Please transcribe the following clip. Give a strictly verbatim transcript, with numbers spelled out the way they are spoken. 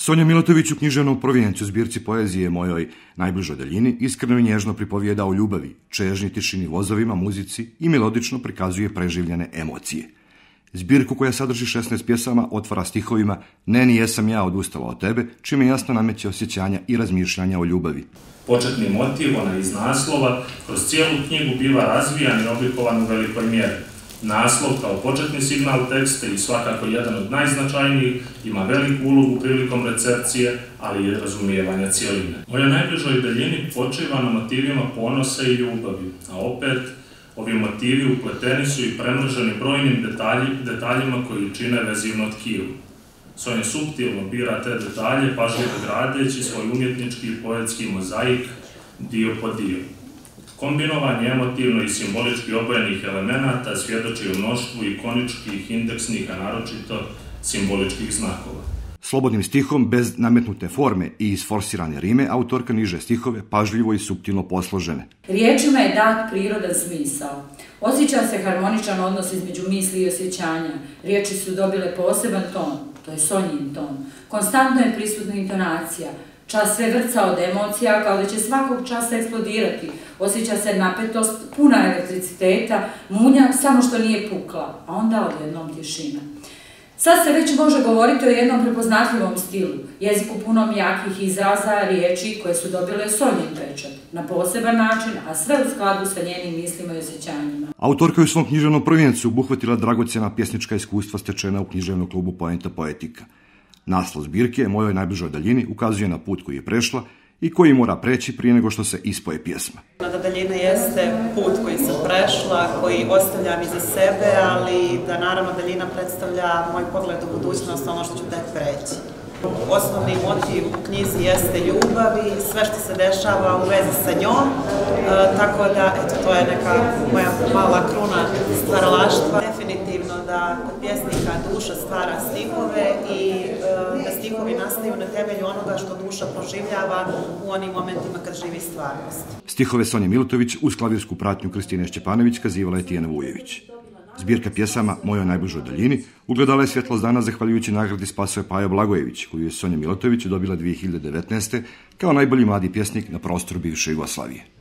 Sonja Milotović u književnom provijencu zbirci poezije Mojoj najbližoj daljini iskreno i nježno pripovijeda o ljubavi, čežnji, tišini, vozovima, muzici i melodično prikazuje preživljene emocije. Zbirku koja sadrži šesnaest pjesama otvara stihovima Ne ni jesam ja odustala od tebe, čime jasno nameće osjećanja i razmišljanja o ljubavi. Početni motiv, ona iz naslova, kroz cijelu knjigu biva razvijan i oblikovan u velikoj mjeri. Naslov kao početni signal teksta i svakako jedan od najznačajnijih ima veliku ulogu prilikom recepcije, ali i razumijevanja cijeline. Moja najbližoj daljini počiva na motivima ponosa i ljubavi, a opet ovi motivi upleteni su i premrženi brojnim detalji, detaljima koji čine vezivno tkivo. Sonja suptilno bira te detalje, pažljivo gradeći svoj umjetnički i poetski mozaik dio po dio. Kombinovanje emotivno i simbolički obojenih elemenata svjedoči o mnoštvu ikoničkih, indeksnih, a naročito simboličkih znakova. Slobodnim stihom, bez nametnute forme i isforsirane rime, autorka niže stihove pažljivo i suptilno posložene. Riječima je dat prirodan smisao. Osjeća se harmoničan odnos između misli i osjećanja. Riječi su dobile poseban ton, to je Sonjin ton. Konstantno je prisutna intonacija. Čas sve vrca od emocija, kao da će svakog časa eksplodirati. Osjeća se napetost, puna elektriciteta, munja, samo što nije pukla, a onda odjednom tišina. Sad se već može govoriti o jednom prepoznatljivom stilu, jeziku punom jakih izraza, riječi koje su dobile Sonjin pečat, na poseban način, a sve u skladu sa njenim mislima i osjećanjima. Autorka je u svom književnom prvencu obuhvatila dragocjena pjesnička iskustva stečena u književnom klubu Poenta Poetika. Naslov zbirke Mojoj najbližoj daljini ukazuje na put koji je prešla i koji mora preći prije nego što se ispoje pjesma. Da daljina jeste put koji sam prešla, koji ostavljam iza sebe, ali da naravno daljina predstavlja moj pogled u budućnost, ono što ću tek preći. Osnovni motiv u knjizi jeste ljubav i sve što se dešava u vezi sa njom, e, tako da eto, to je neka moja mala kruna stvaralaštva. Definitivno da kod pjesnika duša stvara stihove i e, da stihovi nastaju na temelju onoga što duša proživljava u onim momentima kad živi stvarnost. Stihove Sonje Milotović uz klavirsku pratnju Kristine Šćepanović kazivala je Tijana Vujević. Zbirka pjesama Mojoj najbližoj daljini ugledala je svjetlost dana zahvaljujući nagradi Spasoje Pajo Blagojević, koju je Sonja Milotović dobila dvije hiljade devetnaeste. kao najbolji mladi pjesnik na prostoru bivše Jugoslavije.